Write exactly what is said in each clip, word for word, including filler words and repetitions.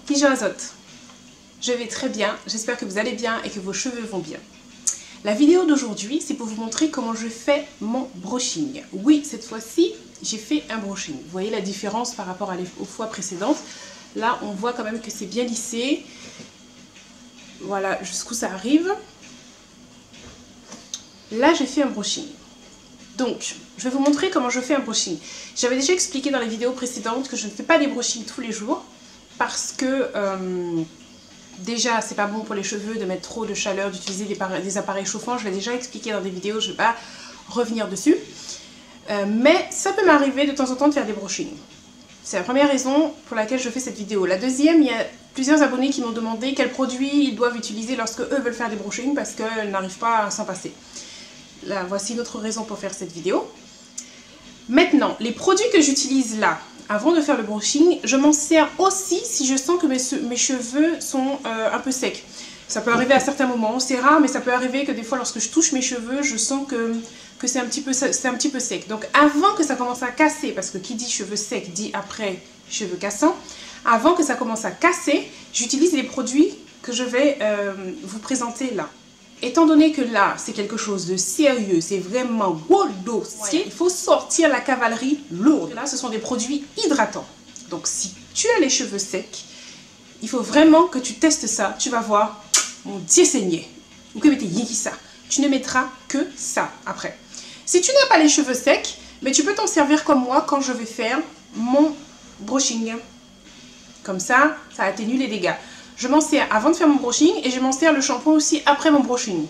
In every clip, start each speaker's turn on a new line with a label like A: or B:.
A: Pigeon Azote. Je vais très bien, j'espère que vous allez bien et que vos cheveux vont bien. La vidéo d'aujourd'hui, c'est pour vous montrer comment je fais mon brushing. Oui, cette fois-ci, j'ai fait un brushing. Vous voyez la différence par rapport à les, aux fois précédentes. Là, on voit quand même que c'est bien lissé. Voilà, jusqu'où ça arrive. Là, j'ai fait un brushing. Donc, je vais vous montrer comment je fais un brushing. J'avais déjà expliqué dans les vidéos précédentes que je ne fais pas des brushings tous les jours parce que... Euh, Déjà, c'est pas bon pour les cheveux de mettre trop de chaleur, d'utiliser des, des appareils chauffants. Je l'ai déjà expliqué dans des vidéos, je ne vais pas revenir dessus. Euh, mais ça peut m'arriver de temps en temps de faire des brushings. C'est la première raison pour laquelle je fais cette vidéo. La deuxième, il y a plusieurs abonnés qui m'ont demandé quels produits ils doivent utiliser lorsque eux veulent faire des brushings parce qu'ils n'arrivent pas à s'en passer. Là, voici une autre raison pour faire cette vidéo. Maintenant, les produits que j'utilise là, avant de faire le brushing, je m'en sers aussi si je sens que mes, mes cheveux sont euh, un peu secs. Ça peut arriver à certains moments, c'est rare, mais ça peut arriver que des fois lorsque je touche mes cheveux, je sens que, que c'est un, petit peu, c'est un petit peu sec. Donc avant que ça commence à casser, parce que qui dit cheveux secs dit après cheveux cassants, avant que ça commence à casser, j'utilise les produits que je vais euh, vous présenter là. Étant donné que là, c'est quelque chose de sérieux, c'est vraiment gros dossier, il faut sortir la cavalerie lourde. Là, ce sont des produits hydratants. Donc, si tu as les cheveux secs, il faut vraiment que tu testes ça. Tu vas voir, mon Dieu Seigneur, ou que mettez yiki ça. Tu ne mettras que ça après. Si tu n'as pas les cheveux secs, mais tu peux t'en servir comme moi quand je vais faire mon brushing. Comme ça, ça atténue les dégâts. Je m'en sers avant de faire mon brushing et je m'en sers le shampoing aussi après mon brushing.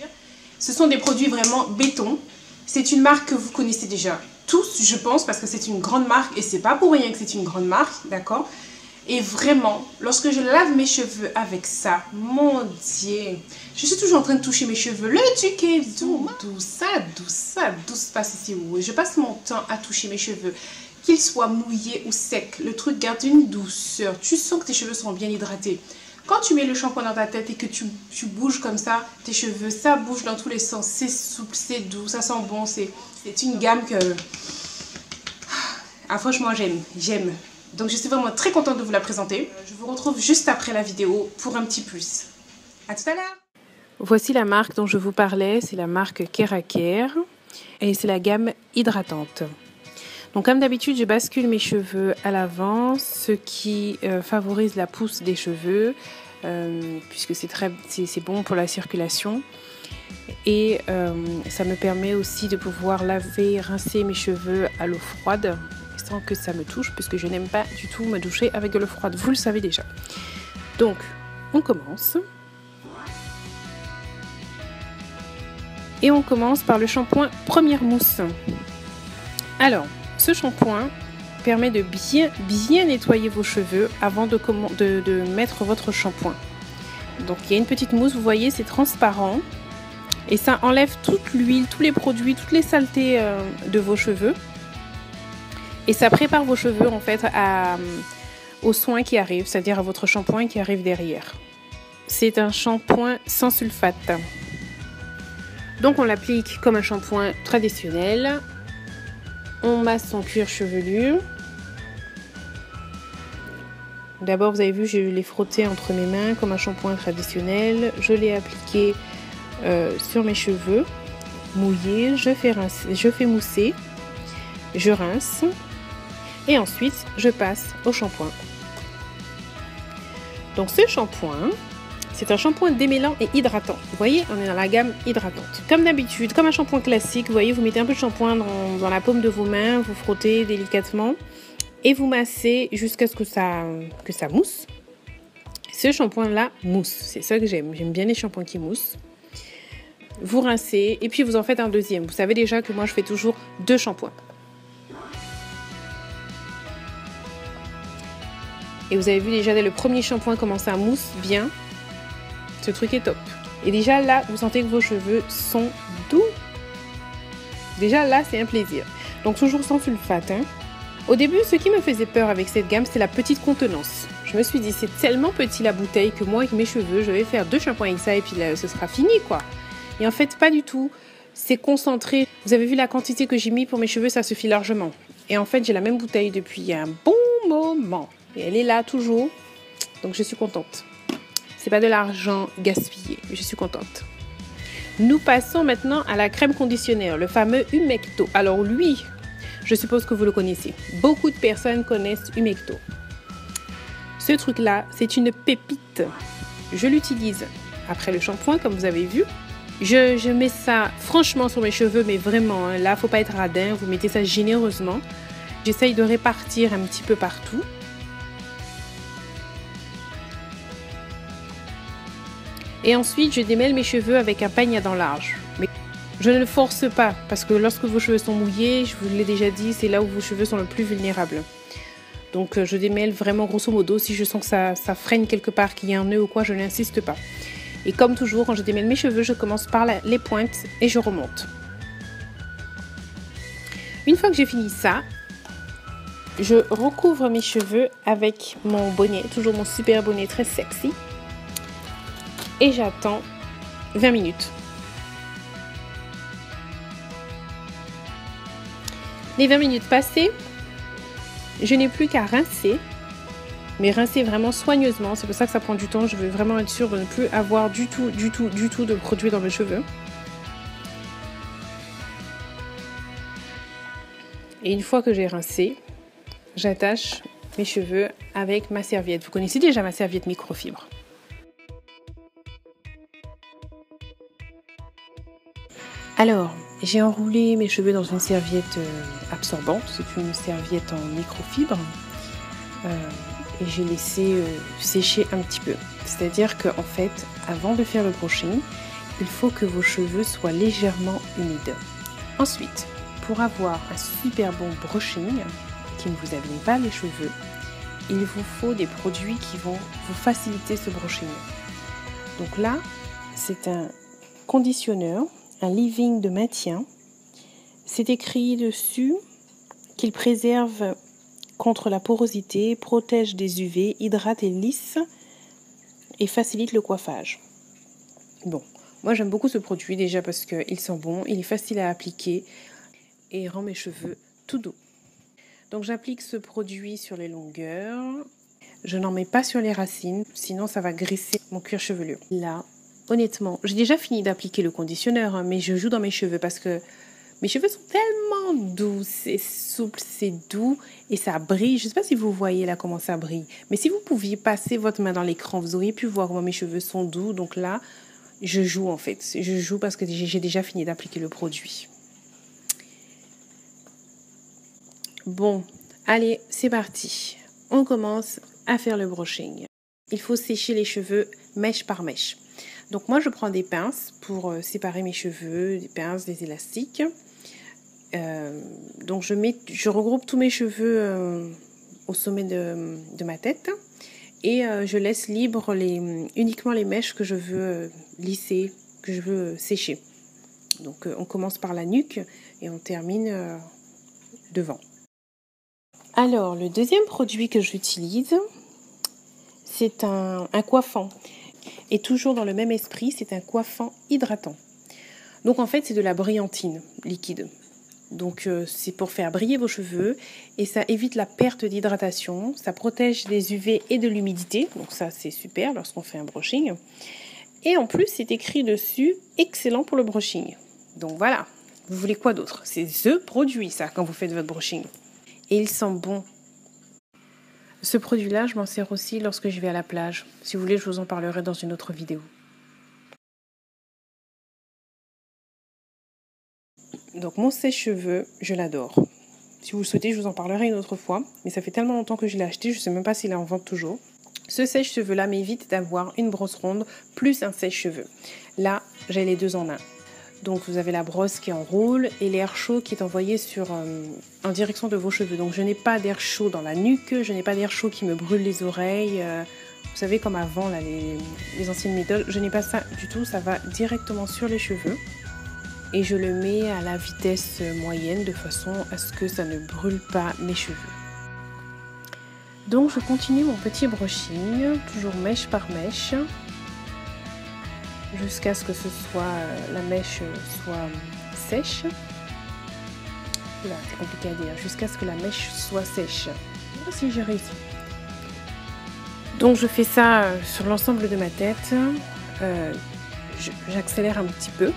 A: Ce sont des produits vraiment béton. C'est une marque que vous connaissez déjà tous, je pense, parce que c'est une grande marque et c'est pas pour rien que c'est une grande marque, d'accord? Et vraiment, lorsque je lave mes cheveux avec ça, mon Dieu, je suis toujours en train de toucher mes cheveux. Le truc est doux, doux, ça, doux, ça, doux, passe ici. Oui, je passe mon temps à toucher mes cheveux. Qu'ils soient mouillés ou secs, le truc garde une douceur. Tu sens que tes cheveux sont bien hydratés. Quand tu mets le shampoing dans ta tête et que tu, tu bouges comme ça, tes cheveux, ça bouge dans tous les sens. C'est souple, c'est doux, ça sent bon. C'est une gamme que... Ah, franchement, j'aime, j'aime. Donc, je suis vraiment très contente de vous la présenter. Je vous retrouve juste après la vidéo pour un petit plus. À tout à l'heure.
B: Voici la marque dont je vous parlais. C'est la marque Keracare et c'est la gamme hydratante. Donc comme d'habitude, je bascule mes cheveux à l'avant, ce qui euh, favorise la pousse des cheveux, euh, puisque c'est très, c'est bon pour la circulation. Et euh, ça me permet aussi de pouvoir laver, rincer mes cheveux à l'eau froide, sans que ça me touche, puisque je n'aime pas du tout me doucher avec de l'eau froide, vous le savez déjà. Donc, on commence. Et on commence par le shampoing Première Mousse. Alors, ce shampoing permet de bien, bien nettoyer vos cheveux avant de, de, de mettre votre shampoing. Donc il y a une petite mousse, vous voyez, c'est transparent. Et ça enlève toute l'huile, tous les produits, toutes les saletés euh, de vos cheveux. Et ça prépare vos cheveux en fait à, aux soins qui arrivent, c'est-à-dire à votre shampoing qui arrive derrière. C'est un shampoing sans sulfate. Donc on l'applique comme un shampoing traditionnel. On masse son cuir chevelu. D'abord, vous avez vu, je l'ai frotté entre mes mains comme un shampoing traditionnel. Je l'ai appliqué euh, sur mes cheveux mouillés. Je fais, rincer, je fais mousser. Je rince. Et ensuite, je passe au shampoing. Donc, ce shampoing, c'est un shampoing démêlant et hydratant. Vous voyez, on est dans la gamme hydratante. Comme d'habitude, comme un shampoing classique, vous voyez, vous mettez un peu de shampoing dans, dans la paume de vos mains, vous frottez délicatement et vous massez jusqu'à ce que ça, que ça mousse. Ce shampoing-là mousse, c'est ça que j'aime. J'aime bien les shampoings qui moussent. Vous rincez et puis vous en faites un deuxième. Vous savez déjà que moi, je fais toujours deux shampoings. Et vous avez vu déjà dès le premier shampoing comment ça mousse bien. Ce truc est top. Et déjà là, vous sentez que vos cheveux sont doux. Déjà là, c'est un plaisir. Donc toujours sans sulfate. Hein. Au début, ce qui me faisait peur avec cette gamme, c'est la petite contenance. Je me suis dit, c'est tellement petit la bouteille que moi, avec mes cheveux, je vais faire deux shampoings avec ça et puis là, ce sera fini, quoi. Et en fait, pas du tout. C'est concentré. Vous avez vu la quantité que j'ai mis pour mes cheveux, ça suffit largement. Et en fait, j'ai la même bouteille depuis un bon moment. Et elle est là toujours. Donc je suis contente. C'est pas de l'argent gaspillé, je suis contente. Nous passons maintenant à la crème conditionneur, le fameux Humecto. Alors lui, je suppose que vous le connaissez. Beaucoup de personnes connaissent Humecto. Ce truc-là, c'est une pépite. Je l'utilise après le shampoing, comme vous avez vu. Je, je mets ça franchement sur mes cheveux, mais vraiment, hein, là, faut pas être radin. Vous mettez ça généreusement. J'essaye de répartir un petit peu partout. Et ensuite, je démêle mes cheveux avec un peigne à dents larges. Mais je ne le force pas, parce que lorsque vos cheveux sont mouillés, je vous l'ai déjà dit, c'est là où vos cheveux sont le plus vulnérables. Donc, je démêle vraiment grosso modo. Si je sens que ça, ça freine quelque part, qu'il y a un nœud ou quoi, je n'insiste pas. Et comme toujours, quand je démêle mes cheveux, je commence par la, les pointes et je remonte. Une fois que j'ai fini ça, je recouvre mes cheveux avec mon bonnet, toujours mon super bonnet très sexy. Et j'attends vingt minutes. Les vingt minutes passées, je n'ai plus qu'à rincer. Mais rincer vraiment soigneusement, c'est pour ça que ça prend du temps. Je veux vraiment être sûre de ne plus avoir du tout, du tout, du tout de produit dans mes cheveux. Et une fois que j'ai rincé, j'attache mes cheveux avec ma serviette. Vous connaissez déjà ma serviette microfibre. Alors, j'ai enroulé mes cheveux dans une serviette absorbante. C'est une serviette en microfibre. Euh, Et j'ai laissé euh, sécher un petit peu. C'est-à-dire qu'en fait, avant de faire le brushing, il faut que vos cheveux soient légèrement humides. Ensuite, pour avoir un super bon brushing, qui ne vous abîme pas les cheveux, il vous faut des produits qui vont vous faciliter ce brushing. Donc là, c'est un conditionneur, un leave-in de maintien. C'est écrit dessus qu'il préserve contre la porosité, protège des U V, hydrate et lisse et facilite le coiffage. Bon, moi j'aime beaucoup ce produit déjà parce qu'il sent bon, il est facile à appliquer et rend mes cheveux tout doux. Donc j'applique ce produit sur les longueurs. Je n'en mets pas sur les racines, sinon ça va graisser mon cuir chevelu. Là, honnêtement, j'ai déjà fini d'appliquer le conditionneur, hein, mais je joue dans mes cheveux parce que mes cheveux sont tellement doux, c'est souple, c'est doux et ça brille. Je ne sais pas si vous voyez là comment ça brille. Mais si vous pouviez passer votre main dans l'écran, vous auriez pu voir comment mes cheveux sont doux. Donc là, je joue en fait. Je joue parce que j'ai déjà fini d'appliquer le produit. Bon, allez, c'est parti. On commence à faire le brushing. Il faut sécher les cheveux mèche par mèche. Donc moi, je prends des pinces pour séparer mes cheveux, des pinces, des élastiques. Euh, donc je, mets, je regroupe tous mes cheveux euh, au sommet de, de ma tête et euh, je laisse libre les, uniquement les mèches que je veux euh, lisser, que je veux euh, sécher. Donc euh, on commence par la nuque et on termine euh, devant. Alors le deuxième produit que j'utilise, c'est un, un coiffant. Et toujours dans le même esprit, c'est un coiffant hydratant. Donc en fait c'est de la brillantine liquide. Donc euh, c'est pour faire briller vos cheveux et ça évite la perte d'hydratation, ça protège des U V et de l'humidité, donc ça c'est super lorsqu'on fait un brushing. Et en plus c'est écrit dessus, excellent pour le brushing. Donc voilà, vous voulez quoi d'autre? C'est ce produit ça quand vous faites votre brushing. Et il sent bon. Ce produit-là, je m'en sers aussi lorsque je vais à la plage. Si vous voulez, je vous en parlerai dans une autre vidéo. Donc mon sèche-cheveux, je l'adore. Si vous le souhaitez, je vous en parlerai une autre fois. Mais ça fait tellement longtemps que je l'ai acheté, je ne sais même pas s'il est en vente toujours. Ce sèche-cheveux-là m'évite d'avoir une brosse ronde plus un sèche-cheveux. Là, j'ai les deux en un. Donc vous avez la brosse qui enroule et l'air chaud qui est envoyé sur, euh, en direction de vos cheveux. Donc je n'ai pas d'air chaud dans la nuque, je n'ai pas d'air chaud qui me brûle les oreilles. Euh, vous savez comme avant, là, les, les anciennes méthodes, je n'ai pas ça du tout, ça va directement sur les cheveux. Et je le mets à la vitesse moyenne de façon à ce que ça ne brûle pas mes cheveux. Donc je continue mon petit brushing, toujours mèche par mèche, jusqu'à ce que ce soit, euh, la mèche soit sèche. Là, c'est compliqué à dire, jusqu'à ce que la mèche soit sèche. Voici, j'ai réussi. Donc je fais ça sur l'ensemble de ma tête. Euh, J'accélère un petit peu.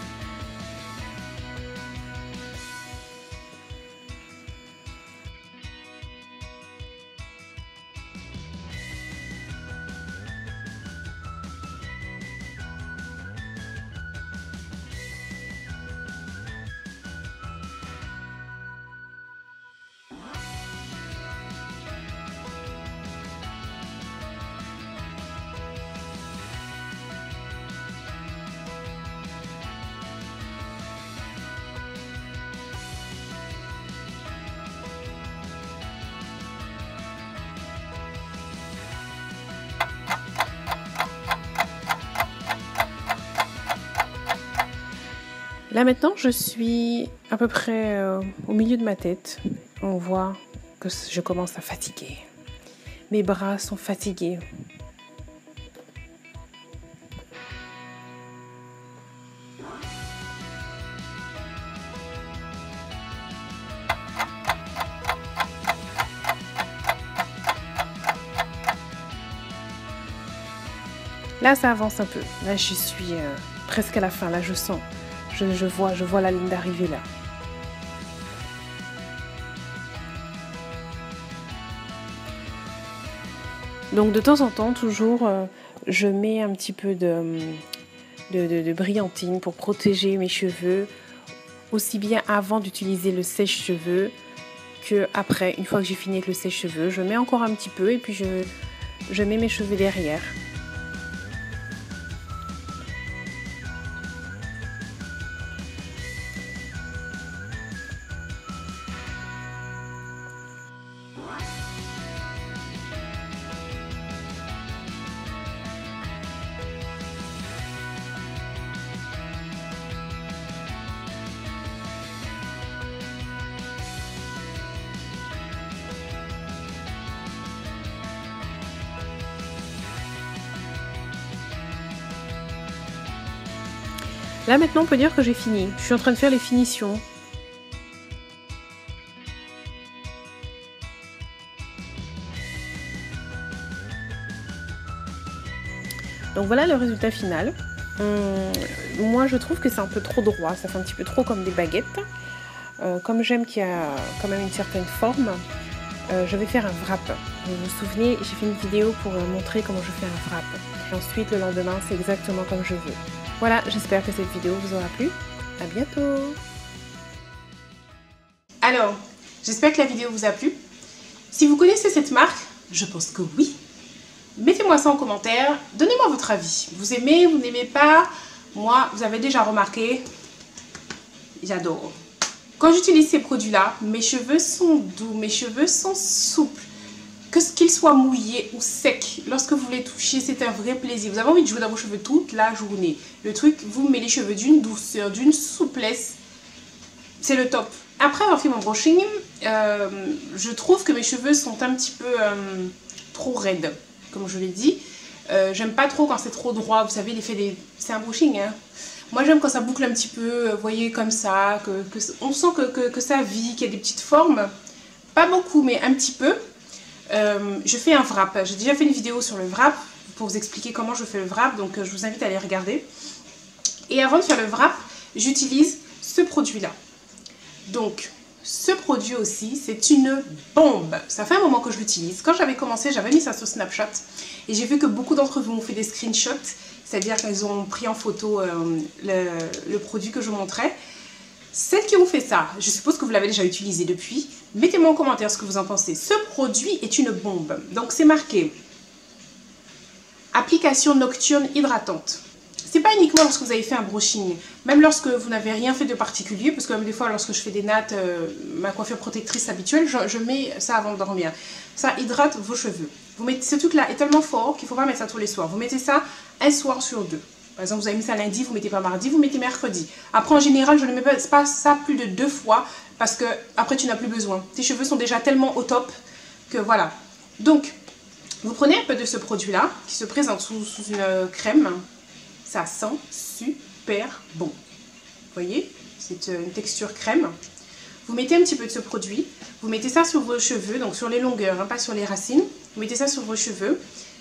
B: Là maintenant, je suis à peu près euh, au milieu de ma tête. On voit que je commence à fatiguer. Mes bras sont fatigués. Là, ça avance un peu. Là, je suis euh, presque à la fin. Là, je sens. Je, je, vois, je vois la ligne d'arrivée là. Donc de temps en temps, toujours, euh, je mets un petit peu de, de, de, de brillantine pour protéger mes cheveux, aussi bien avant d'utiliser le sèche-cheveux que après. Une fois que j'ai fini avec le sèche-cheveux, je mets encore un petit peu et puis je, je mets mes cheveux derrière. Là maintenant on peut dire que j'ai fini. Je suis en train de faire les finitions. Donc voilà le résultat final. Hum, moi je trouve que c'est un peu trop droit, ça fait un petit peu trop comme des baguettes. Euh, comme j'aime qu'il y a quand même une certaine forme, euh, je vais faire un wrap. Vous vous souvenez, j'ai fait une vidéo pour montrer comment je fais un wrap. Et ensuite le lendemain c'est exactement comme je veux. Voilà, j'espère que cette vidéo vous aura plu. À bientôt.
A: Alors, j'espère que la vidéo vous a plu. Si vous connaissez cette marque, je pense que oui. Mettez-moi ça en commentaire. Donnez-moi votre avis. Vous aimez, vous n'aimez pas? Moi, vous avez déjà remarqué, j'adore. Quand j'utilise ces produits-là, mes cheveux sont doux, mes cheveux sont souples. Que ce qu'ils soient mouillés ou secs, lorsque vous les touchez, c'est un vrai plaisir. Vous avez envie de jouer dans vos cheveux toute la journée. Le truc vous met les cheveux d'une douceur, d'une souplesse. C'est le top. Après avoir fait mon brushing, euh, je trouve que mes cheveux sont un petit peu euh, trop raides, comme je l'ai dit. Euh, J'aime pas trop quand c'est trop droit. Vous savez, l'effet des... C'est un brushing, hein. Moi, j'aime quand ça boucle un petit peu, vous voyez, comme ça. Que, que, on sent que, que, que ça vit, qu'il y a des petites formes. Pas beaucoup, mais un petit peu. Euh, je fais un wrap. J'ai déjà fait une vidéo sur le wrap pour vous expliquer comment je fais le wrap, donc euh, je vous invite à aller regarder. Et avant de faire le wrap, j'utilise ce produit-là. Donc, ce produit aussi, c'est une bombe. Ça fait un moment que je l'utilise. Quand j'avais commencé, j'avais mis ça sur Snapchat et j'ai vu que beaucoup d'entre vous m'ont fait des screenshots, c'est-à-dire qu'ils ont pris en photo euh, le, le produit que je vous montrais. Celles qui ont fait ça, je suppose que vous l'avez déjà utilisé depuis. Mettez-moi en commentaire ce que vous en pensez. Ce produit est une bombe. Donc c'est marqué application nocturne hydratante. C'est pas uniquement lorsque vous avez fait un brushing, même lorsque vous n'avez rien fait de particulier, parce que même des fois lorsque je fais des nattes, euh, ma coiffure protectrice habituelle, je, je mets ça avant de dormir. Ça hydrate vos cheveux. Vous mettez, ce truc là est tellement fort qu'il ne faut pas mettre ça tous les soirs. Vous mettez ça un soir sur deux. Par exemple, vous avez mis ça lundi, vous ne mettez pas mardi, vous mettez mercredi. Après, en général, je ne mets pas ça plus de deux fois parce que après, tu n'as plus besoin. Tes cheveux sont déjà tellement au top que voilà. Donc, vous prenez un peu de ce produit-là qui se présente sous, sous une crème. Ça sent super bon. Vous voyez, c'est une texture crème. Vous mettez un petit peu de ce produit. Vous mettez ça sur vos cheveux, donc sur les longueurs, hein, pas sur les racines. Vous mettez ça sur vos cheveux.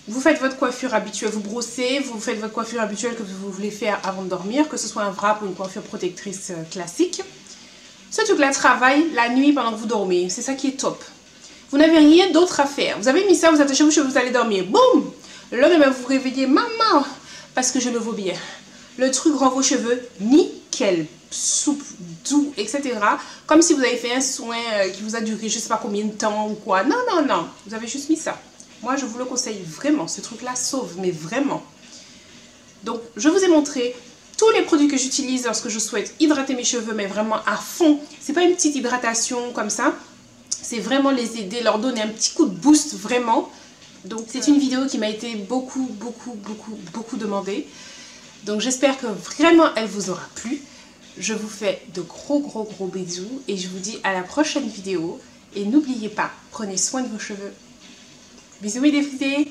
A: vous faites votre coiffure habituelle, vous brossez, vous faites votre coiffure habituelle que vous voulez faire avant de dormir, que ce soit un wrap ou une coiffure protectrice classique. Ce truc-là travaille la nuit pendant que vous dormez. C'est ça qui est top. Vous n'avez rien d'autre à faire. Vous avez mis ça, vous attachez vos cheveux, vous allez dormir. Boum! Le lendemain, vous vous réveillez, maman, parce que je le vaux bien. Le truc rend vos cheveux nickel, souple, doux, et cetera. Comme si vous avez fait un soin qui vous a duré je ne sais pas combien de temps ou quoi. Non, non, non. Vous avez juste mis ça. Moi, je vous le conseille vraiment. Ce truc-là sauve, mais vraiment. Donc, je vous ai montré tous les produits que j'utilise lorsque je souhaite hydrater mes cheveux, mais vraiment à fond. C'est pas une petite hydratation comme ça. C'est vraiment les aider, leur donner un petit coup de boost, vraiment. Donc, c'est une vidéo qui m'a été beaucoup, beaucoup, beaucoup, beaucoup demandée. Donc, j'espère que vraiment, elle vous aura plu. Je vous fais de gros, gros, gros bisous. Et je vous dis à la prochaine vidéo. Et n'oubliez pas, prenez soin de vos cheveux. Bisous et défrisés.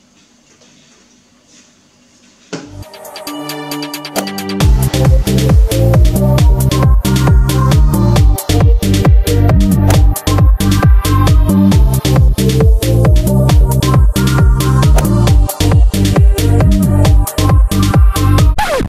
C: We'll be right back.